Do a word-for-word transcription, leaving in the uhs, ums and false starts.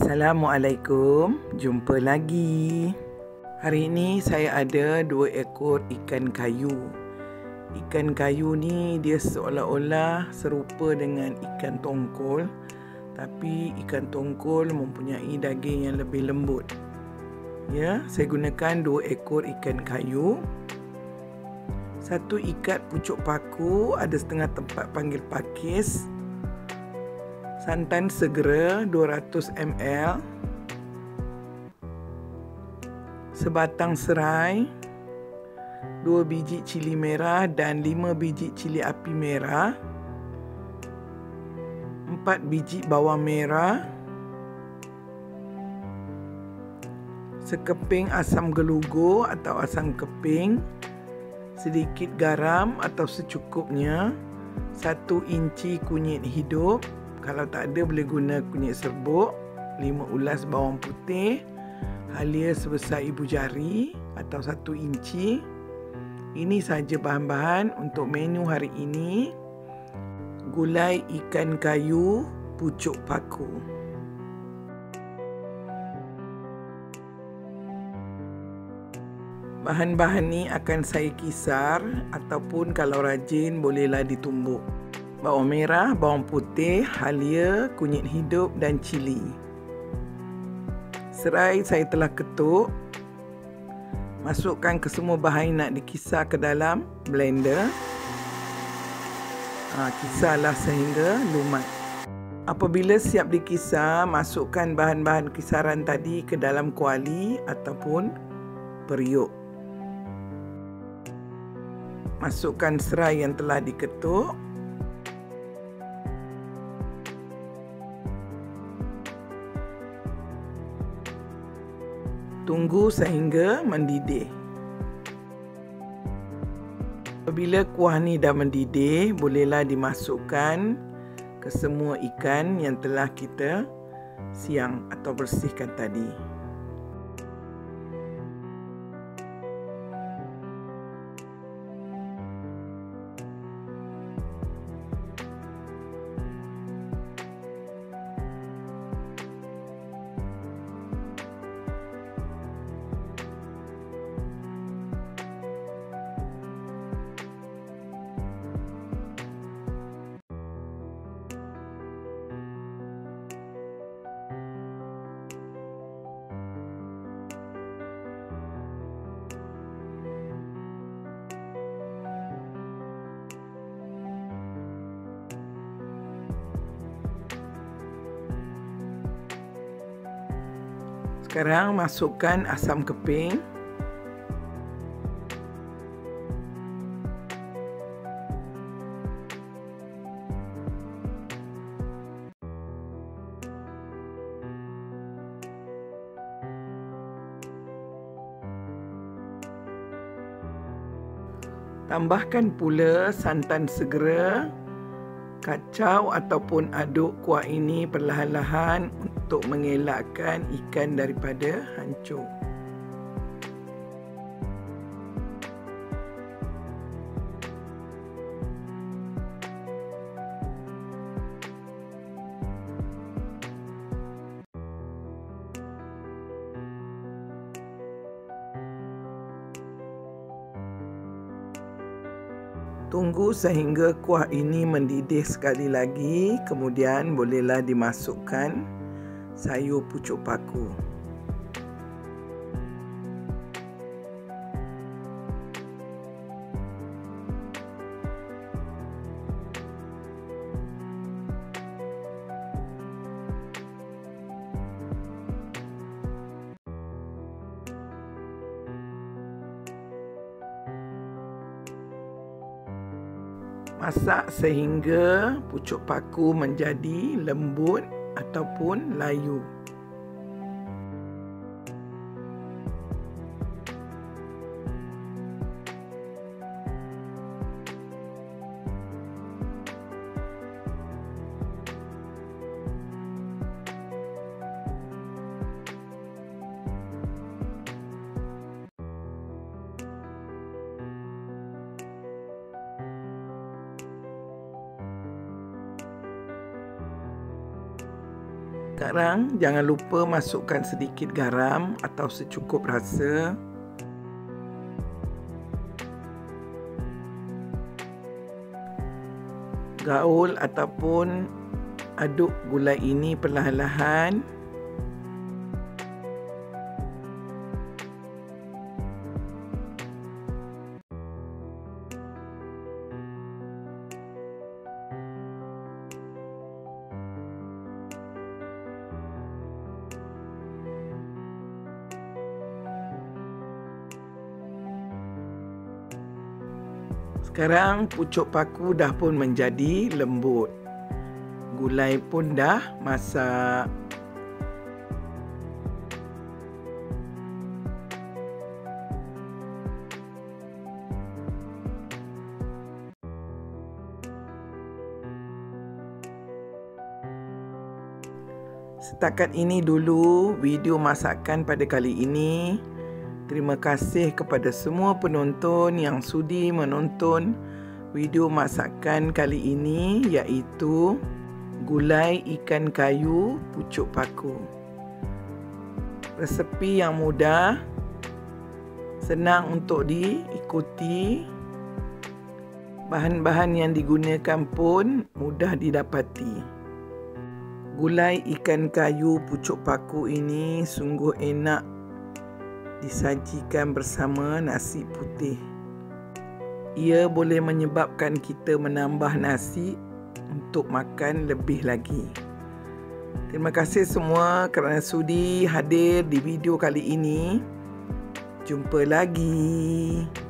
Assalamualaikum, jumpa lagi. Hari ini saya ada dua ekor ikan kayu. Ikan kayu ni dia seolah-olah serupa dengan ikan tongkol, tapi ikan tongkol mempunyai daging yang lebih lembut. Ya, saya gunakan dua ekor ikan kayu. Satu ikat pucuk paku, ada setengah tempat panggil pakis. Santan segera dua ratus mililiter, sebatang serai, dua biji cili merah dan lima biji cili api merah, empat biji bawang merah, sekeping asam gelugur atau asam keping, sedikit garam atau secukupnya, satu inci kunyit hidup. Kalau tak ada boleh guna kunyit serbuk, lima ulas bawang putih, halia sebesar ibu jari atau satu inci. Ini sahaja bahan-bahan untuk menu hari ini. Gulai ikan kayu pucuk paku. Bahan-bahan ni akan saya kisar, ataupun kalau rajin bolehlah ditumbuk. Bawang merah, bawang putih, halia, kunyit hidup dan cili. Serai saya telah ketuk. Masukkan ke semua bahan nak dikisar ke dalam blender. Ha, kisarlah sehingga lumat. Apabila siap dikisar, masukkan bahan-bahan kisaran tadi ke dalam kuali ataupun periuk. Masukkan serai yang telah diketuk. Tunggu sehingga mendidih. Apabila kuah ni dah mendidih, bolehlah dimasukkan ke semua ikan yang telah kita siang atau bersihkan tadi. Sekarang masukkan asam keping. Tambahkan pula santan segera. Kacau ataupun aduk kuah ini perlahan-lahan untuk mengelakkan ikan daripada hancur. Tunggu sehingga kuah ini mendidih sekali lagi, kemudian bolehlah dimasukkan sayur pucuk paku. Masak sehingga pucuk paku menjadi lembut ataupun layu. Sekarang jangan lupa masukkan sedikit garam atau secukup rasa. Gaul ataupun aduk gulai ini perlahan-lahan. Sekarang pucuk paku dah pun menjadi lembut. Gulai pun dah masak. Setakat ini dulu video masakan pada kali ini. Terima kasih kepada semua penonton yang sudi menonton video masakan kali ini, iaitu gulai ikan kayu pucuk paku. Resepi yang mudah, senang untuk diikuti. Bahan-bahan yang digunakan pun mudah didapati. Gulai ikan kayu pucuk paku ini sungguh enak disajikan bersama nasi putih. Ia boleh menyebabkan kita menambah nasi untuk makan lebih lagi. Terima kasih semua kerana sudi hadir di video kali ini. Jumpa lagi.